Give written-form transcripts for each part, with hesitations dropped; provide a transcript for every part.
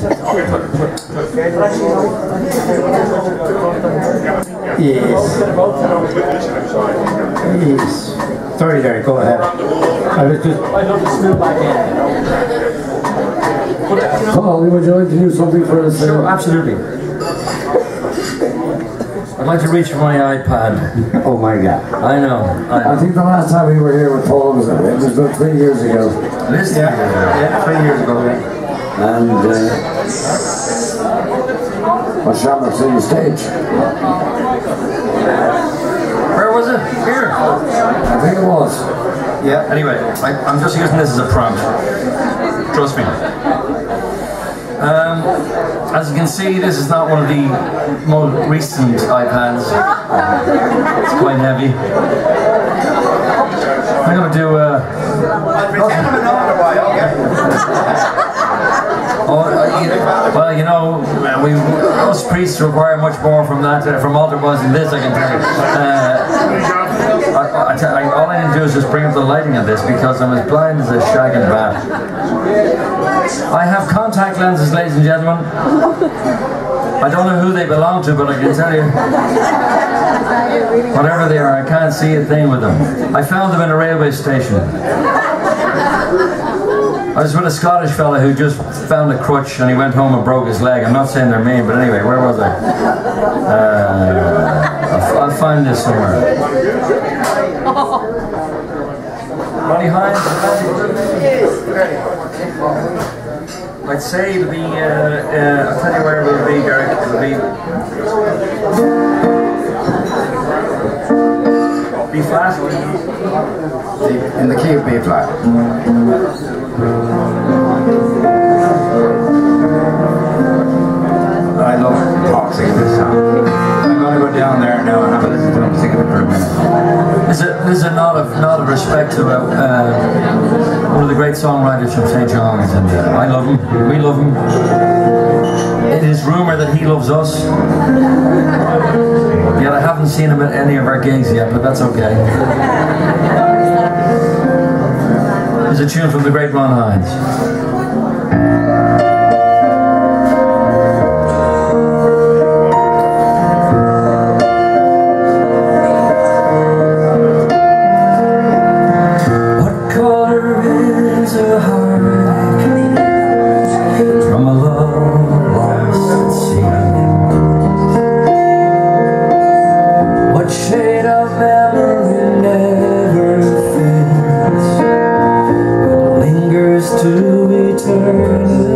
Yes. Yes. Sorry, Gary, go ahead. I was just... I'd love to smooth back in. Paul, would you like to do something for us? Sure, absolutely. I'd like to reach for my iPad. Oh my God. I know. I think the last time we were here with Paul was about 3 years ago. This Yeah, 3 years ago, yeah. And on Shamrock City stage. Where was it? Here. I think it was. Yeah. Anyway, I'm just using this as a prompt. Trust me. As you can see, this is not one of the most recent iPads. It's quite heavy. I'm going to do well, you know, us priests require much more from that, from altar boys than this, I can tell you. All I need to do is just bring up the lighting of this because I'm as blind as a shag and bat. I have contact lenses, ladies and gentlemen. I don't know who they belong to, but I can tell you, whatever they are, I can't see a thing with them. I found them in a railway station. I was with a Scottish fella who just found a crutch and he went home and broke his leg. I'm not saying they're mean, but anyway, where was I? I'll find this somewhere. Ronnie Hines? I'd say it'll be, I'll tell you where it will be, Derek. It'll be B flat. In the key of B flat. I love Paul singing this song. I'm going to go down there now and have a listen to him singing it for a minute. This is a nod of respect to one of the great songwriters from St. John's, and I love him. We love him. It is rumour that he loves us. Yet I haven't seen him at any of our gigs yet, but that's okay. There's a tune from the great Ron Hines. To eternity.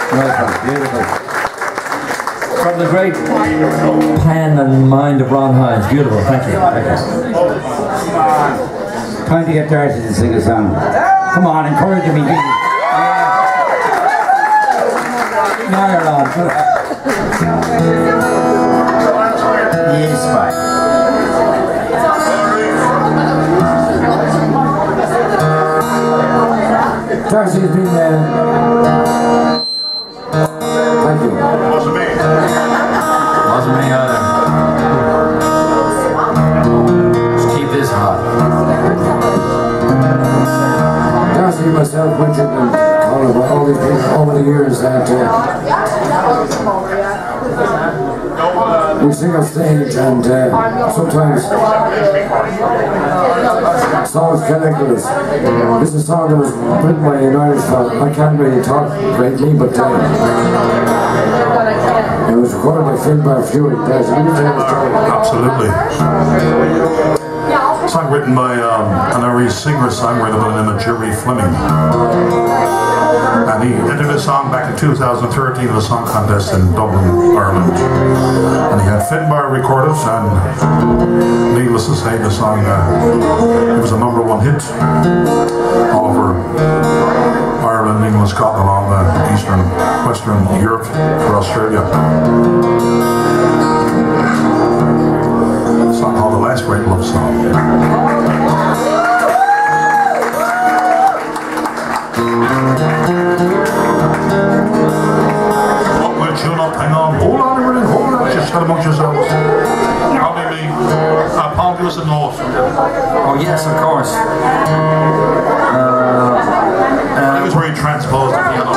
Beautiful. From the great pen and mind of Ron Hines. Beautiful, thank you. Time to get Darcy to sing a song. Come on, encourage me. No, you're not. Yes, fine. Darcy has been thank you. Wasn't me. Wasn't me either. Just keep this hot. Darcy, myself, Richard, and all these people over the years that we sing on stage, and sometimes songs connect with us. This is a song that was written by an Irish fellow. I can't really talk greatly, but it was recorded by Phil Barfewey. There's a really famous story. Absolutely. A song written by an Irish singer-songwriter by the name of Jerry Fleming. And he entered a song back in 2013 in a song contest in Dublin, Ireland. And he had Finbar recorded, and needless to say, the song it was a #1 hit all over Ireland, England, Scotland, all Eastern, Western Europe, or Australia. A song called The Last Great Love Song. Hang on, hold on a minute, hold on, just chat amongst yourselves. Probably me. Paul, give us a note. Oh yes, of course. I think it's where you transpose the piano.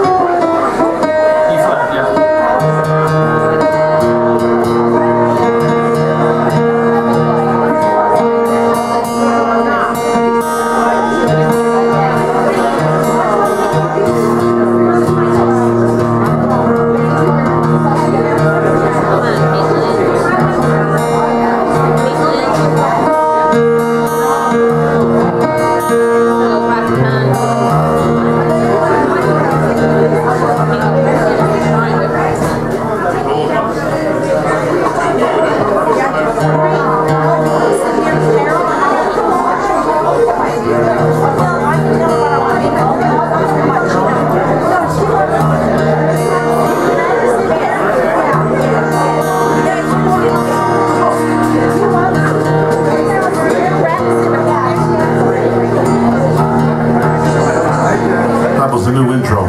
E flat, yeah. That was the new intro.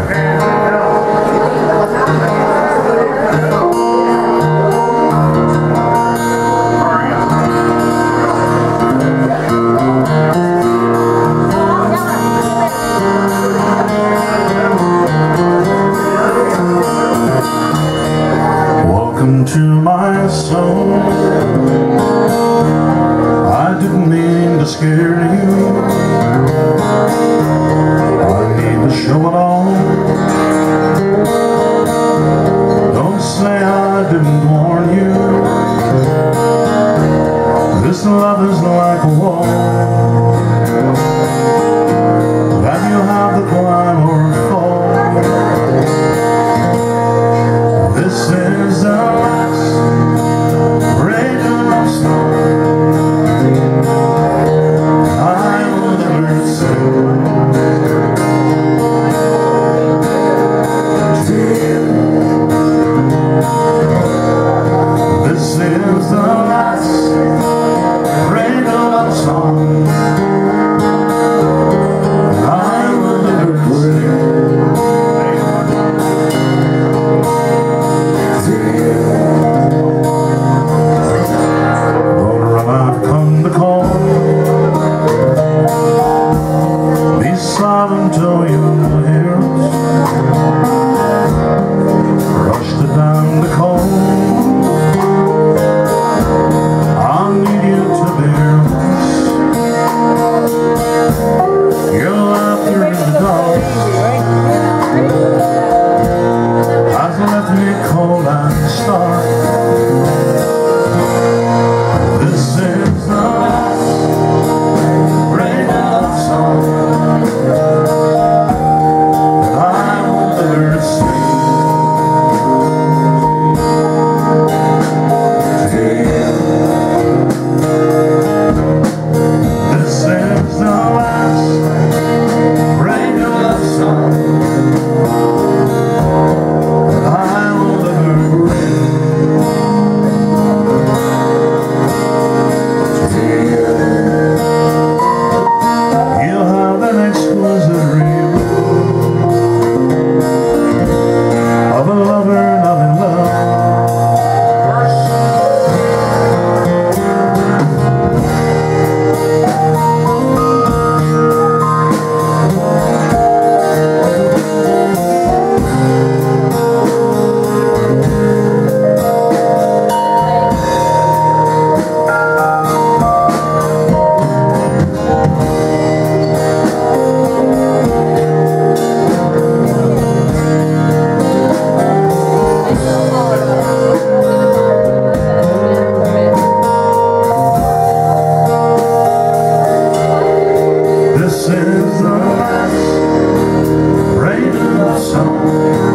Welcome to my soul. I didn't mean to scare you. I need to show it all. Don't say I didn't warn you. This love is like a wall that you have to climb or fall. This is the last great love story.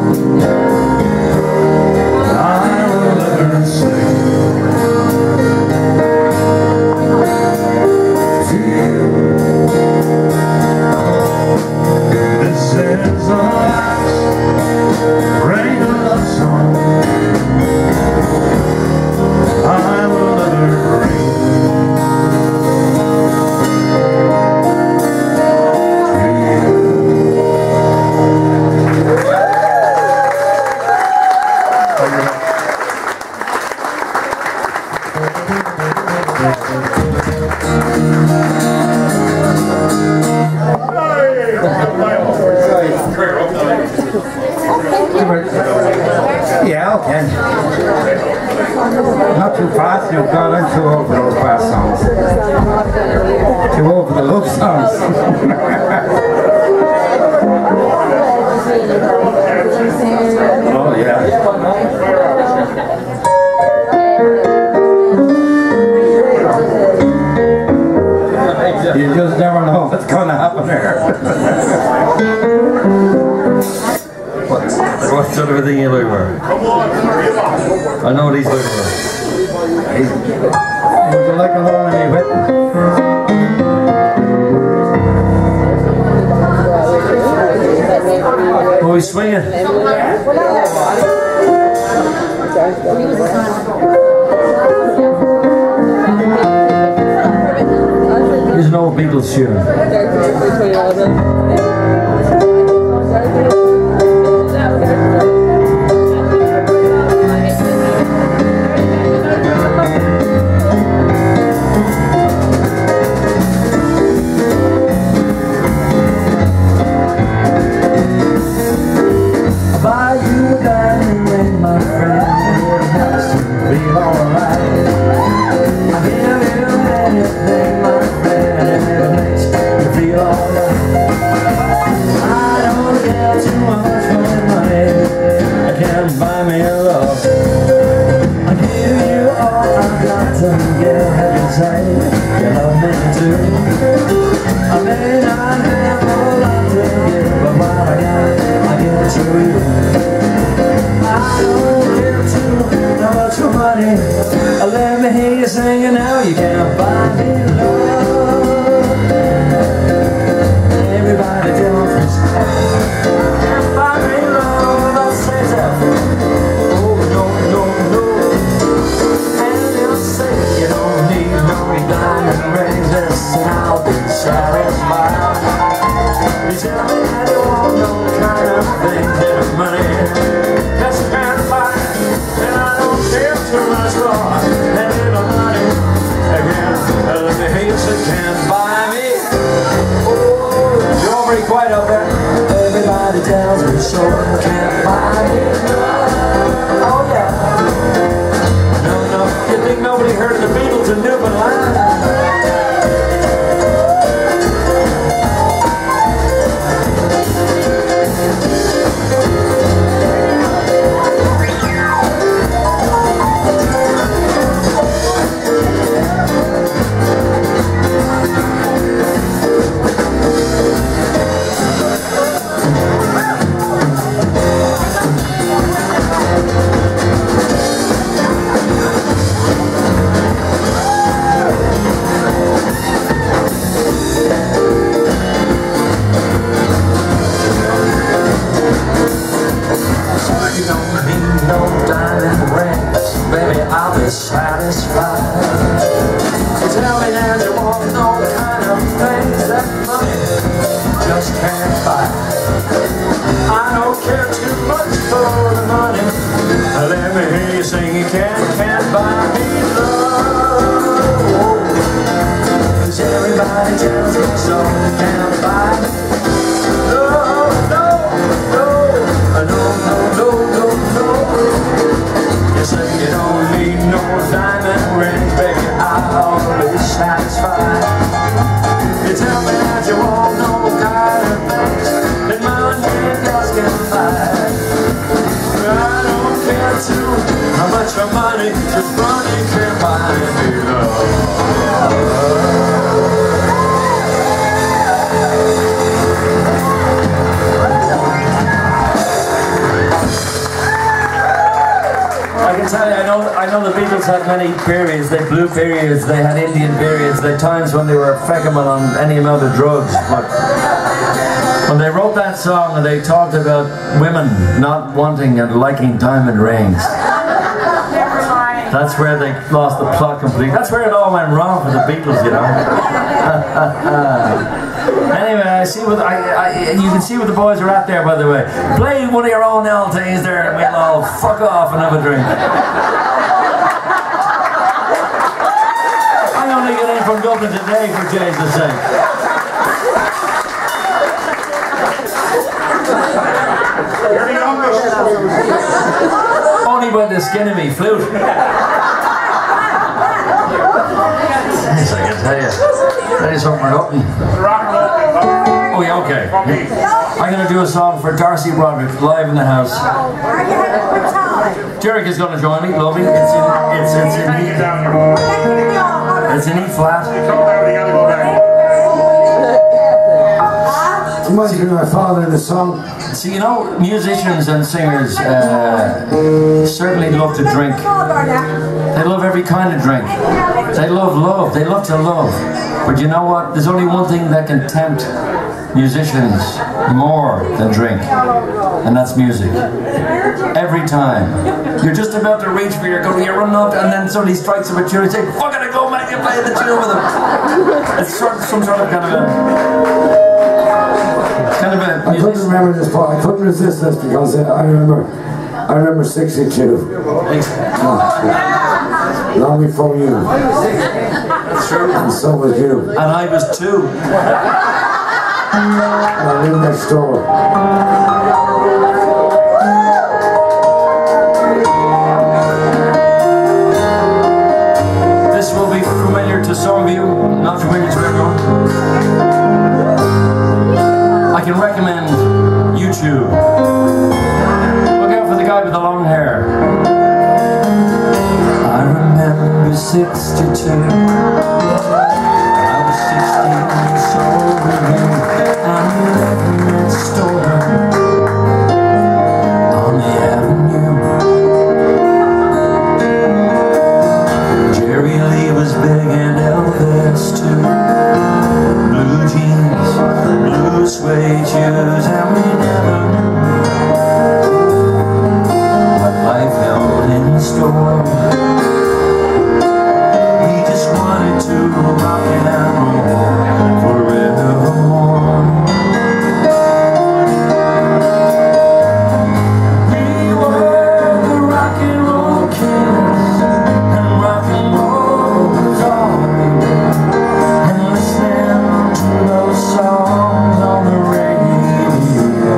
Yeah, okay. Not too fast, you've got I'm too old for those fast songs. Too old for the love songs. Oh, yeah. You just never know what's going to happen there. What sort of a thing are you looking for? I know what he's looking for. Would you like a long any whip? Oh, he's swinging. Here's an old Beatles tune. Let me hear you singing now, you can't buy me love. Everybody jumps, can't buy me love, I say so. Oh no, no, no. And they'll say you don't need no diamond rings, listen, I'll be satisfied. You tell me that you want no kind of thing that money just can't buy. And I don't care too much for that little money. Again, the hates that can't buy me. Oh, you're already quiet up there. Everybody tells me so, can't buy me. Oh yeah. No, no, you think nobody heard the Beatles in Newfoundland? can tell you, I know the Beatles had many periods. They blue periods, they had Indian periods, they had times when they were feckable on any amount of drugs. But when they wrote that song, they talked about women not wanting and liking diamond rings. That's where they lost the plot completely. That's where it all went wrong for the Beatles, you know. Anyway, I see what you can see what the boys are at there, by the way. Play one of your own LTs there, and we'll all fuck off and have a drink. I only got in from Dublin today, for Jesus' sake. Only by the skin of me, flute. Yes, I can tell you. That is something up. Oh yeah, okay. I'm going to do a song for Darcy Broderick, live in the house. Derek is going to join me, lovely. It's in E flat. Reminds me of my father in the song. See, you know, musicians and singers certainly love to drink. They love every kind of drink. They love love. They love to love. But you know what? There's only one thing that can tempt musicians more than drink, and that's music. Every time. You're just about to reach for your gun, you're running up, and then somebody strikes up a tune and you say, fuck it, I go back and play the tune with them. It's some sort of kind of a... I couldn't remember this part. I couldn't resist this because I remember 62. Long before you. That's true. And so was you. And I was 2. And I lived next door. This will be familiar to some of you, not familiar to everyone. I can recommend YouTube. Look out for the guy with the long hair. I remember 62. I was 16 years old with you, and we lived next door on the avenue. Jerry Lee was big and Elvis too. Blue jeans, blue suede shoes, and we never knew what life held in store. We just wanted to rock and roll forevermore. We were the rock and roll kings, and rock and roll was all we did. And listening to those songs on the radio,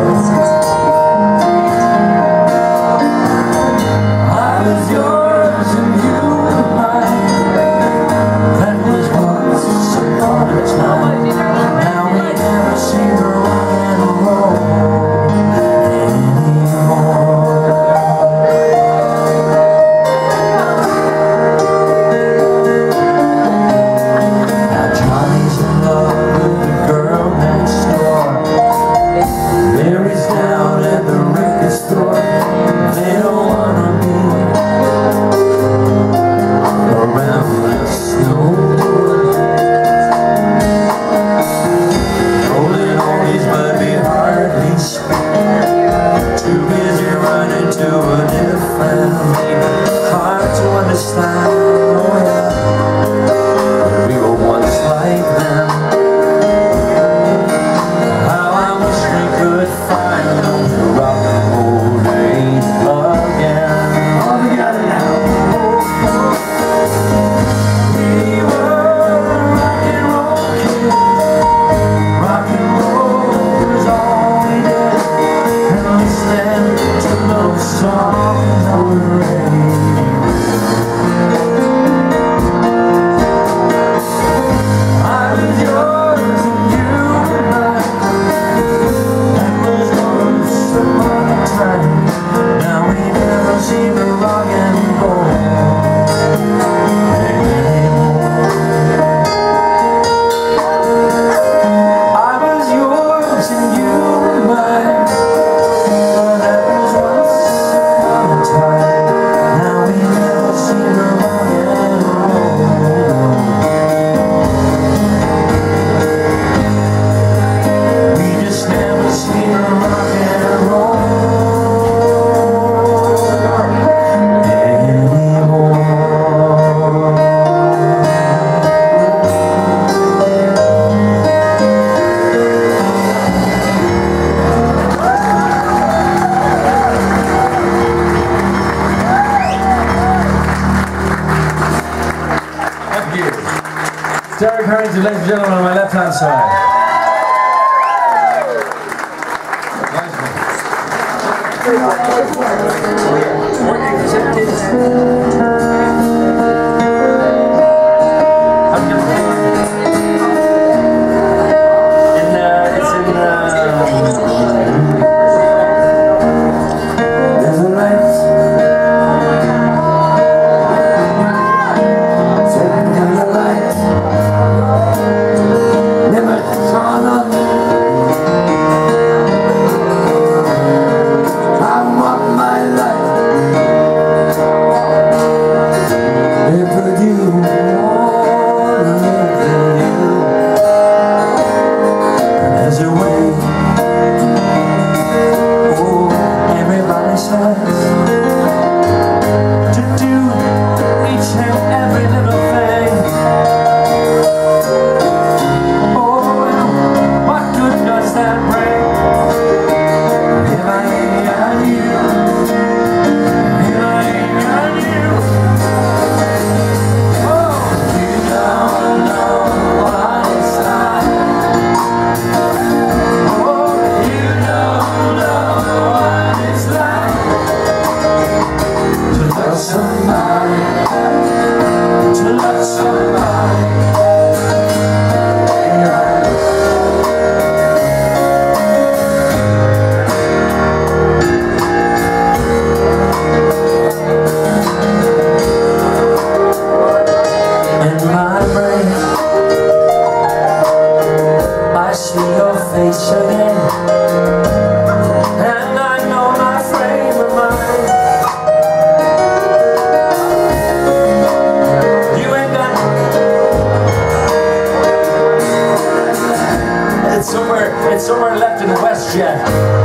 I was yours and you were mine. That was once upon a time. Now we never seem to rock and roll anymore. Now Johnny's in love with the girl next door. Mary's down at the record store. They don't wanna be around the snowboard. Rolling oldies, but we hardly speak. Too busy running to a different league. Hard to understand, oh yeah, but we were once like them. How I wish we could find those rock and roll days again. All together now. We were rock and roll kids. Rock and roll was all we did. And listening to those songs on the radio. Derek Harrington, ladies and gentlemen, on my left-hand side. It's somewhere left in the West yet.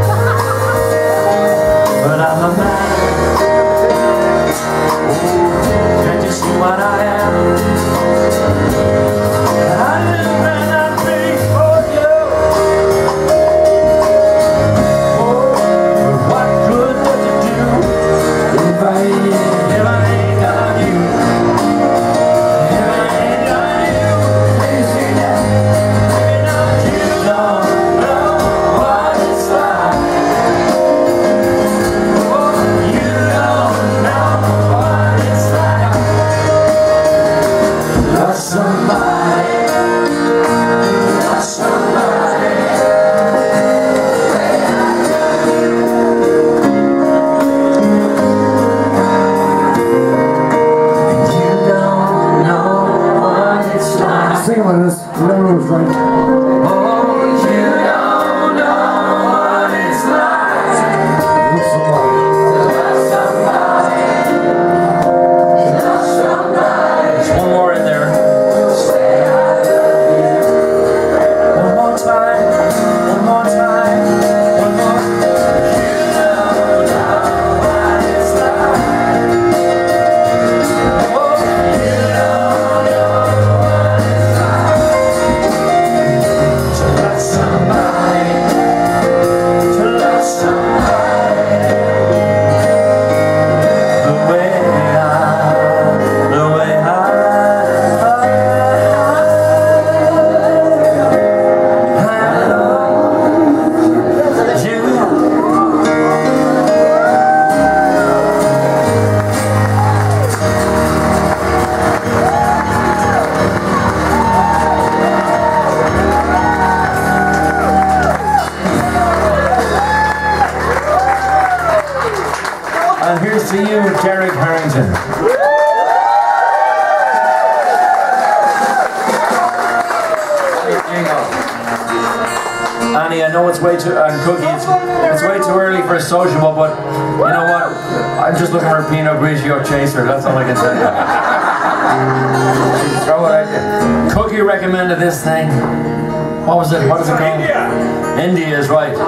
But I'm a man. Can't you see what I am? I live and I breathe for you. Oh, what good does it do if I ain't got you? If I ain't got you, you see that? You don't know what it's like. Oh, you don't know what it's like. Love somebody, love somebody. You don't know what it's like. Sing with us. Remember it was right. Oh, you don't know what it's like. Love somebody. Love somebody. Love somebody. There's one more in there. Say I love you. One more time. One more time. One more. You don't know what it's like. Oh, you don't know what it's like. To love somebody. To love somebody. The way I love you. And here's to you, Derek Harrington. Annie, I know it's way too, Cookie, it's way too early for a sociable, but you know what? I'm just looking for a Pinot Grigio chaser, that's all I can tell you. Throw it at you. Cookie recommended this thing. What was it? What is it called? India is right.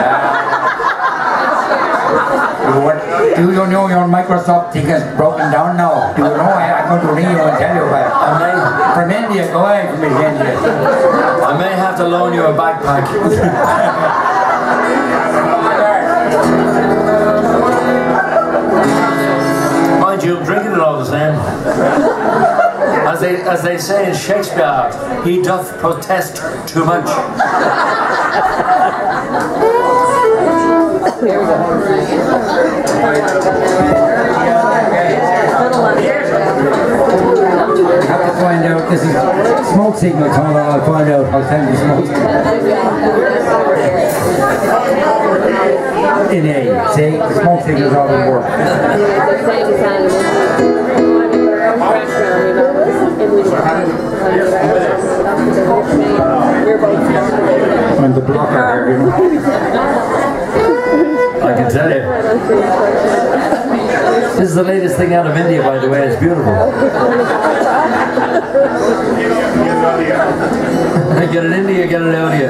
Do you know your Microsoft thing is broken down now? Do you know? I'm going to ring you and tell you about it. From India, go ahead from India. I may have to loan you a backpack. Mind you, I'm drinking it all the same. As as they say in Shakespeare, he doth protest too much. Here we go. I have to find out, this is smoke signal coming on, I'll find out, I'll tell you smoke signal. In A, see, the smoke signals all in work. I'm the blocker here, you know. I can tell you. This is the latest thing out of India, by the way. It's beautiful. Get it into you, get it out of you.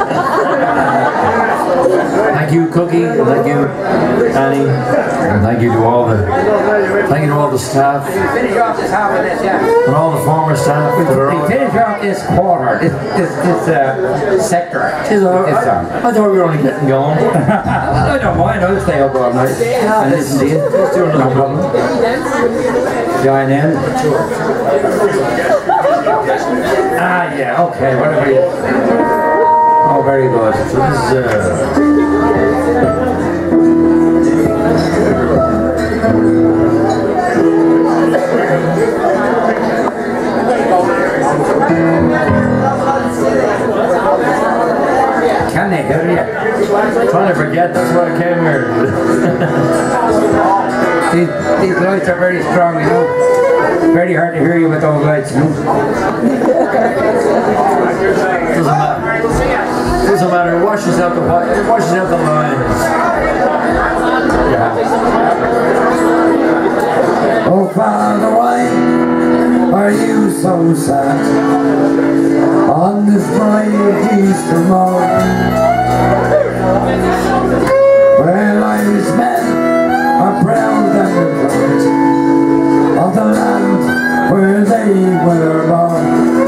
Thank you, Cookie. Thank you, Annie. And thank you to all the staff. Finish off this half of this, yeah. And all the former staff. We finish off this quarter, this sector. I thought we were only getting going. I don't mind, I'll stay up all night and listen to you. Let's do no problem. Join in. Ah, yeah, okay, whatever you... Oh, very good. So this Can they hear you? I'm trying to forget, that's why I came here. These lights are very strong, you know. Very hard to hear you with those lights, you know. Doesn't matter, it washes out the lines. Yeah. Oh, Father, why are you so sad on this bright Easter morn? Where Irish men are proud and proud of the land where they were born.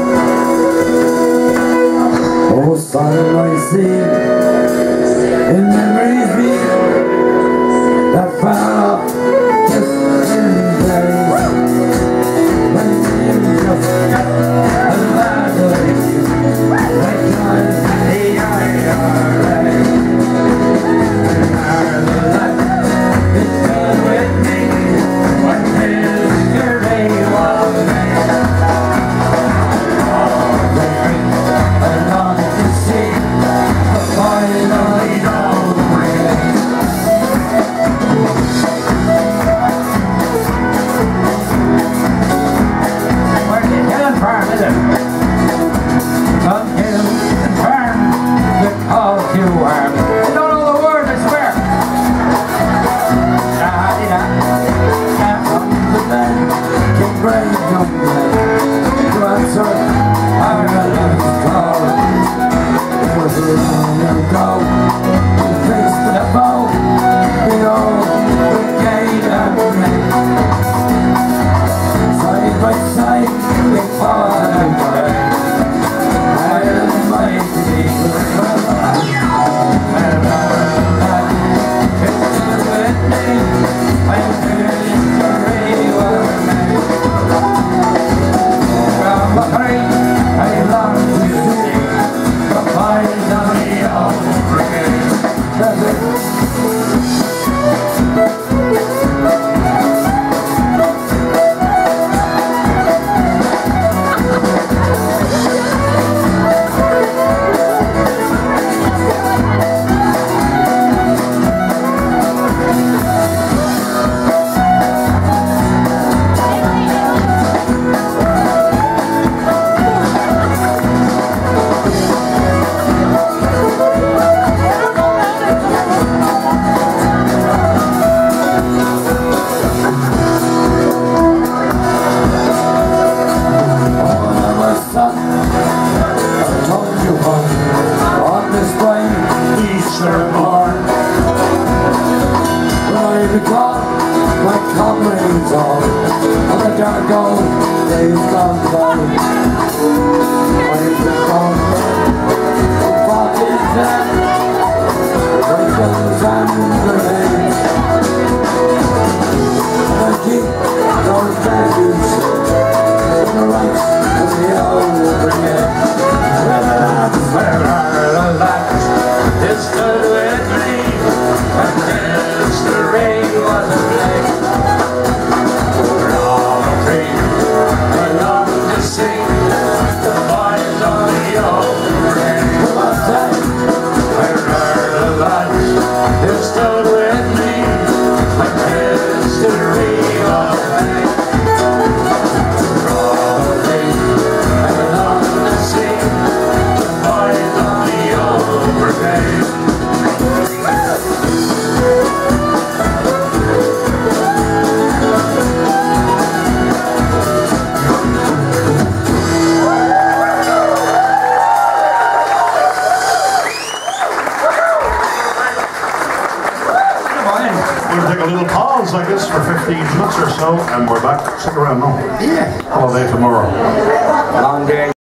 Oh, son, I see in memories be that far off distant days when you just admired you like the IRA. It's good with me when history was made. little pause, I guess, for 15 minutes or so, and we're back. Stick around now. Yeah. All day tomorrow. Long day.